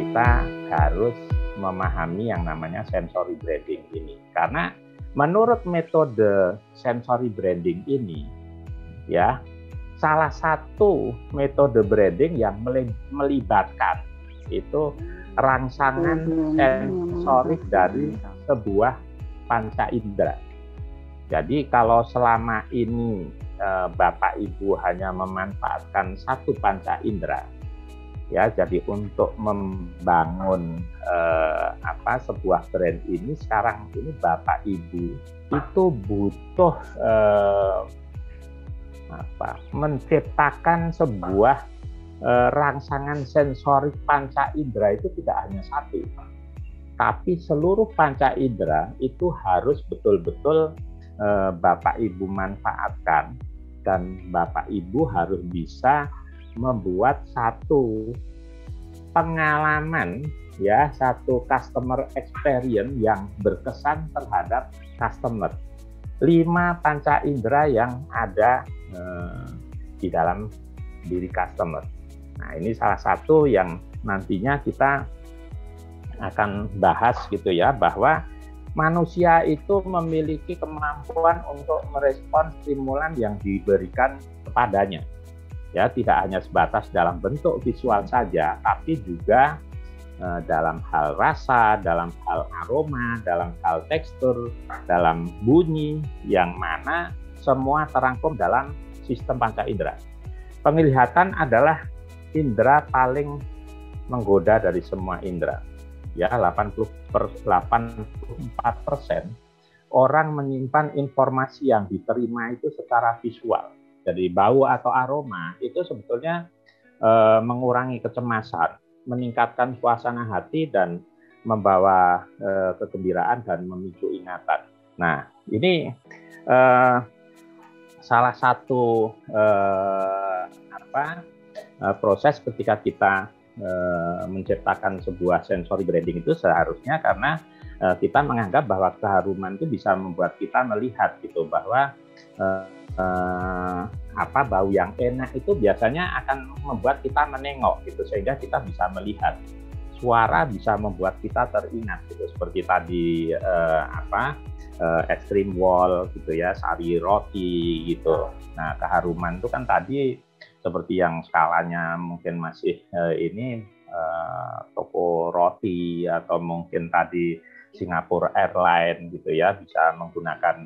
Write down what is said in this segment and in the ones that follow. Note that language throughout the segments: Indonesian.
kita harus memahami yang namanya sensory branding ini. Karena menurut metode sensory branding ini, ya, salah satu metode branding yang melibatkan itu rangsangan sensorik dari sebuah panca indera. Jadi kalau selama ini Bapak Ibu hanya memanfaatkan satu panca indera, ya, jadi untuk membangun sebuah brand ini, sekarang ini Bapak Ibu itu butuh menciptakan sebuah rangsangan sensorik panca indera. Itu tidak hanya satu, tapi seluruh panca indera itu harus betul-betul Bapak Ibu manfaatkan, dan Bapak Ibu harus bisa membuat satu pengalaman, ya, satu customer experience yang berkesan terhadap customer. 5 panca indera yang ada di dalam diri customer. Nah, ini salah satu yang nantinya kita akan bahas gitu ya, bahwa manusia itu memiliki kemampuan untuk merespons stimulan yang diberikan kepadanya. Ya, tidak hanya sebatas dalam bentuk visual saja, tapi juga dalam hal rasa, dalam hal aroma, dalam hal tekstur, dalam bunyi, yang mana semua terangkum dalam sistem panca indera. Penglihatan adalah indera paling menggoda dari semua indera. Ya, 84% orang menyimpan informasi yang diterima itu secara visual. Jadi bau atau aroma itu sebetulnya mengurangi kecemasan, meningkatkan suasana hati, dan membawa kegembiraan dan memicu ingatan. Nah, ini salah satu proses ketika kita menciptakan sebuah sensory branding itu seharusnya, karena kita menganggap bahwa keharuman itu bisa membuat kita melihat gitu, bahwa bau yang enak itu biasanya akan membuat kita menengok gitu, sehingga kita bisa melihat. Suara bisa membuat kita teringat gitu, seperti tadi extreme wall gitu ya, sari roti gitu. Nah, keharuman itu kan tadi seperti yang skalanya mungkin masih toko roti, atau mungkin tadi Singapore Airlines gitu ya, bisa menggunakan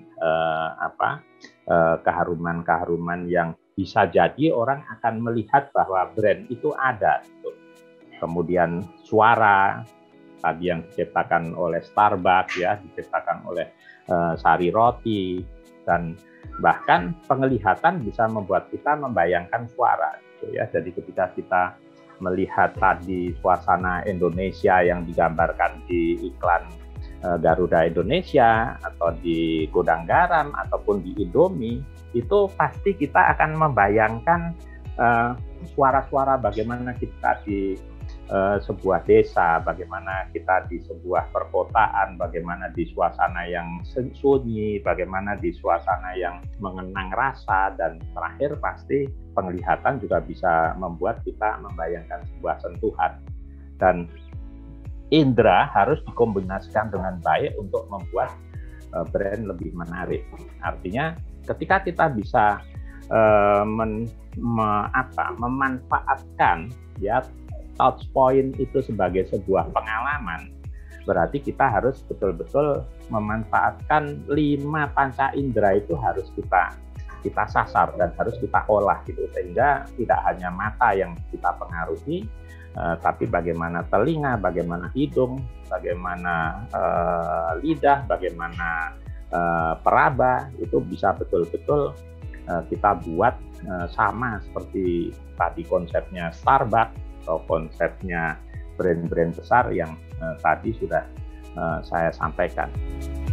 keharuman-keharuman yang bisa jadi orang akan melihat bahwa brand itu ada gitu. Kemudian suara tadi yang diciptakan oleh Starbucks, ya, diciptakan oleh sari roti, dan bahkan penglihatan bisa membuat kita membayangkan suara gitu ya. Jadi ketika kita melihat tadi suasana Indonesia yang digambarkan di iklan Garuda Indonesia, atau di Godang Garam, ataupun di Indomie, itu pasti kita akan membayangkan suara-suara bagaimana kita di sebuah desa, bagaimana kita di sebuah perkotaan, bagaimana di suasana yang sunyi, bagaimana di suasana yang mengenang rasa, dan terakhir pasti penglihatan juga bisa membuat kita membayangkan sebuah sentuhan. Dan indera harus dikombinasikan dengan baik untuk membuat brand lebih menarik. Artinya ketika kita bisa memanfaatkan, ya, touch point itu sebagai sebuah pengalaman, berarti kita harus betul-betul memanfaatkan 5 panca indera itu, harus kita sasar dan harus kita olah gitu, sehingga tidak hanya mata yang kita pengaruhi, tapi bagaimana telinga, bagaimana hidung, bagaimana lidah, bagaimana peraba, itu bisa betul-betul kita buat sama seperti tadi konsepnya Starbucks atau konsepnya brand-brand besar yang tadi sudah saya sampaikan.